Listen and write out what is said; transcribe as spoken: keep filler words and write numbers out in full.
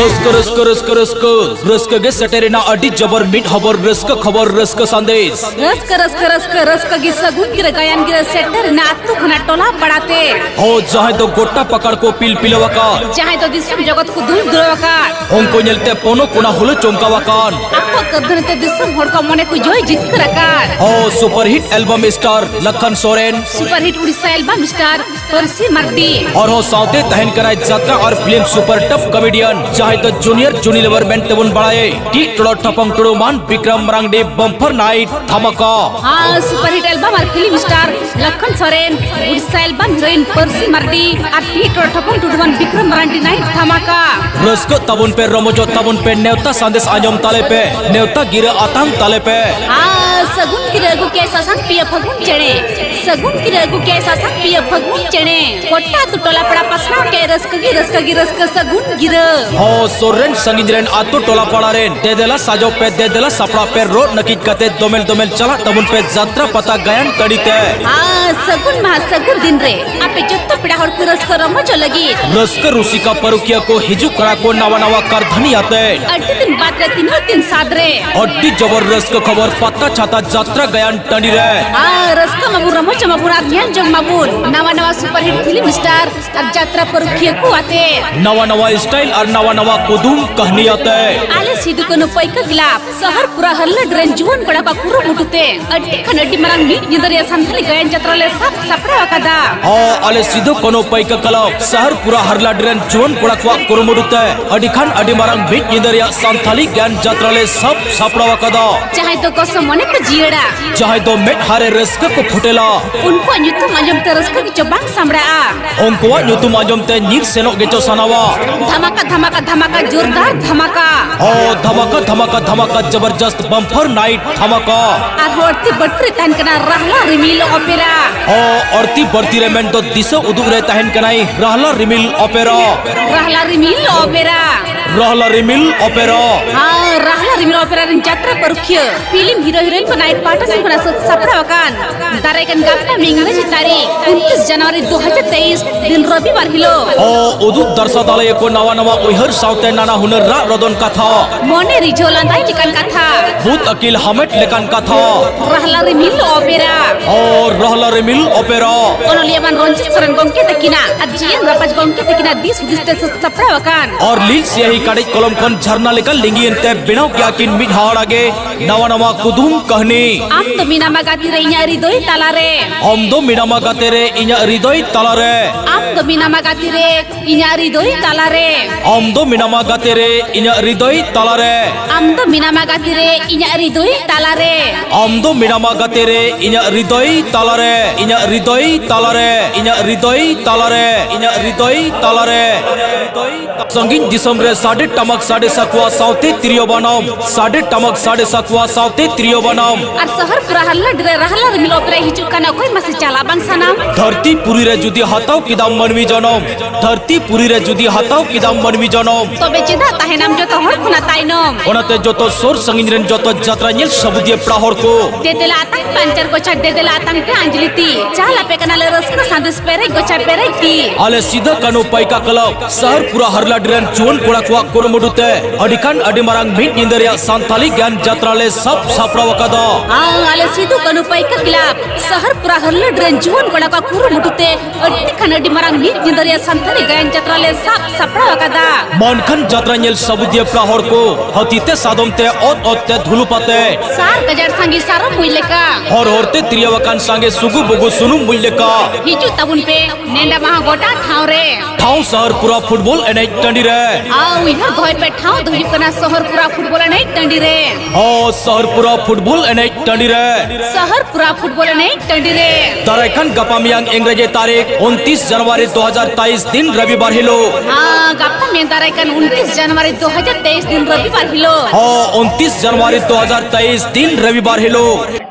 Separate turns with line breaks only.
Rusk रस्क रस्क रस्क रस्क गे सटेरेना अडी जबर मिट हबर रस्क खबर रस्क संदेश
रस्क रस्क रस्क रस्क गी सगुन गिर गायन गिर सेटरेना अत्तु खना टोला पड़ाते
हो जहां तो गोटा पकड़ को पिल पिलवका
जहां तो दिसम जगत को दूर दूरवका
उनको नेलते पोनो कोना हुल चमकावकान
आपको कदरते दिसम होड़ का मने को जोय जित करकार
हो super hit album star Lakhan Soren
super hit Odisha album star Parsi Mardi
और हो साउते तहन कराय जात्रा और फिल्म सुपर टॉप कॉमेडियन चाहे तो जूनियर जूनी लेवर बैंड तबुन बड़ाए टी टोलो ठपंग टोलो मान विक्रम रांगडे बम्पर नाइट धमाका
हां सुपर हिट एल्बम और film star Lakhan Soren Odisha album heroine Parsi Mardi और टी टोलो ठपंग टोलो मान विक्रम रांगडे नाइट धमाका
रस्क तबुन पे रमोजो तबुन पे नेवता संदेश आजम ताले पे नेवता गिरे आतंग ताले पे
हां सगुन किरगु के सासन पिय फगुन चढ़े सगुन किरगु के सासन पिय फगुन चढ़े कोटा तो टोला पड़ा पसना के रस्क गी रस्क गी रस्क सगुन गिर
हो सोरेन संगिजरेन आतो टोला पड़ा रेन दे देला साजो पे दे देला सपड़ा पे रोड नकीत कते दोमेल दोमेल चला तबुन पे जात्रा पता गायन कड़ीते
हां सगुन महा सगुन दिन रे आपे जत्तो पिड़ा हर को रस्क रमोजो लगी
रस्क रुसिका परुकिया को हिजु करा को नवा नवा करधनी आते
अड्डी दिन बात रे तीनों दिन सादरे
अड्डी जबरदस्त खबर पता छाता जात्रा गायन टंडी रे
हां रस्क मबु रमोजो मबु राधियान जग मबुन नवा नवा सुपर हिट फिल्म स्टार और जात्रा परुकिया को आते
नवा नवा स्टाइल और नवा नवा कुदुम कहनी आते
आले सिदु कोनो पैका गिलाप शहर पूरा हल्ला ड्रेन जुवन कड़ा का कुरु मुटुते अड्डी खन अड्डी मरंग मी निदरिया संथली गायन जात्रा ले सब सपरा वकदा
हां आले सिदु कोनो पैका कलब शहर पूरा हल्ला ड्रेन जुवन कड़ा का कुरु मुटुते अड्डी खन अड्डी मरंग मी निदरिया संथली गायन जात्रा ले सब सपरा वकदा
चाहे तो कसम मने को जियड़ा
चाहे तो मेट हारे रस्क को फुटेला
उनको न्युतुम अंजम ते रस्क की चबांग सामड़ा
उनको न्युतुम अंजम ते नीर सेनो गेचो सनावा
धमाका धमाका धमाका जोरदार धमाका
ओ धमाका धमाका धमाका जबरदस्त बम्पर नाइट धमाका
और होती बटरी तहन कना रहला रिमिल ओपेरा
ओ औरती बढ़ती रे मेन तो दिसो उदुग रे तहन कनाई रहला रिमिल ओपेरा
रहला रिमिल ओपेरा
रहला रिमिल ओपेरा
हां रहला रिमिल ओपेरा रन जात्रा परुखिय फिल्म हीरो हीरोइन को नाइट पार्टी से बना सपरा वकान दारेकन गापना मिंगरेज तारीख उनतीस जनवरी दो हज़ार तेईस दिन रविवार हिलो
ओ उदुग दर्शदालय को नवा नवा उहर साउते नाना हुनर रा रदन कथा
मोने रिझोला दाई लिकन कथा
भूत अकिल हमेट लेकन कथा
रहला रिमिल ओपेरा
ओ रहला रिमिल ओपेरा
ओनलियमान रंजित सरन गंके तकिना अजियन रपज गंके तकिना दिस दिसते सपरा वकान
और लील से ही काड़ी कलम कन झरना लेकर लिंगियन ते बिनाव क्या किन मिठाड़ आगे नवा नवा कुदुम कहनी
आम तो मीना मगाती रे इnya हृदय ताला रे
हम दो मीना मगाते रे इnya हृदय ताला रे
आम तो मीना मगाती रे इnya हृदय ताला रे
हम दो मीना मगाते रे इnya हृदय ताला रे
आम तो मीना मगाती रे इnya हृदय ताला रे
हम दो मीना मगाते रे इnya हृदय ताला रे इnya हृदय ताला रे इnya हृदय ताला रे इnya हृदय ताला रे संगीन दिसम रे साडे टमक साडे सकवा साउते त्रियो बनाम साडे टमक साडे सकवा साउते त्रियो बनाम
और शहर पूरा हल्ला डरे रहला रे मिलो प्रे हिजु कना कोई मसे चला बंग सनाम
धरती पुरी रे जुदी हताव किदाम मनवी जनम धरती पुरी रे जुदी हताव किदाम मनवी जनम
तबे चेदा ताहेनाम जतो हर खुना ताइनम
ओनाते जतो सोर संगीन रेन जतो जात्रा नेल सबुदिए प्राहर को
दे देला आतंक पंचर को छड दे देला आतंक पे अंजलिती चाला पे कना ले रस को संदेश पेरे गोचा पेरे ती
आले सीधा कनो पैका कलब शहर पूरा हरला ड्रेन जोन कोड़ा को कोरमुडुते अडिकान अडिमरंग मिट निंदरिया संताली ज्ञान जात्रा ले सब सापड़ा वकदा
हां आले सीधु कनु पैका गिलाप शहर पूरा हरला ड्रेन जोन कोड़ा को कोरमुडुते अडिकान अडिमरंग मिट निंदरिया संताली ज्ञान जात्रा ले सब सापड़ा वकदा
मनखन जात्रा नेल सबुदिए प्राहर को हतीते सादमते ओत ओतते धुलुपाते
सार गजर संगी सारो मुइलेका
हर हरते त्रियवकान संगे सुगु बुगु सुनु मुइलेका
हिजु तबुन पे नेंडा महा गोटा ठाव रे
ठाव शहर पूरा फुटबॉल एने टंडी रे
आउ इधर धोय पे ठाव धोई कना शहर पूरा फुटबॉल एने टंडी रे
ओ शहर पूरा फुटबॉल एने टंडी रे
शहर पूरा फुटबॉल एने टंडी रे
दरेखन गपामियांग इंग्रजी तारीख उनतीस जनवरी दो हज़ार तेईस दिन रविवार हिलो
हां गपामियांग दरेखन उनतीस जनवरी दो हज़ार तेईस दिन रविवार हिलो
हां उनतीस जनवरी दो हज़ार तेईस दिन रविवार हिलो।